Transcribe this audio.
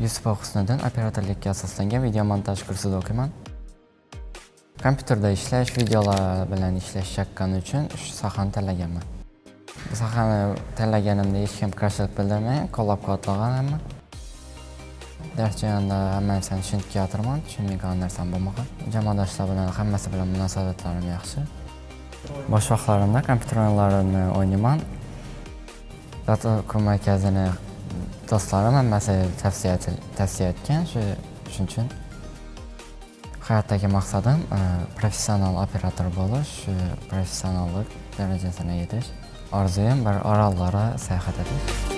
Yusupov Husniddin operatorlikka asoslangan video montaj kursida o'qiyman. Kompyuterda ishlash, videolar bilan ishlash yoqqani uchun shu sohani tanlaganman. Bu sohani tanlaganimda hech kim qarshilik bildirmay, qo'llab-quvvatlaganman. Dars jarayonida hamma narsani tushunib ketyapman, tushunmagan narsam bo'lmagan. Jamoadoshlar bilan hammasi bilan munosabatlarim yaxshi. Bosh vaqtlarimda kompyuter o'yinlarini o'ynayman. Data markazini do'stlarim hammasi tavsiya etgan, shuning uchun hayotdagi maqsadim professional operator bo'lish, professionallik darajasiga yetish. Orzuyim bir orollara sayohat etish.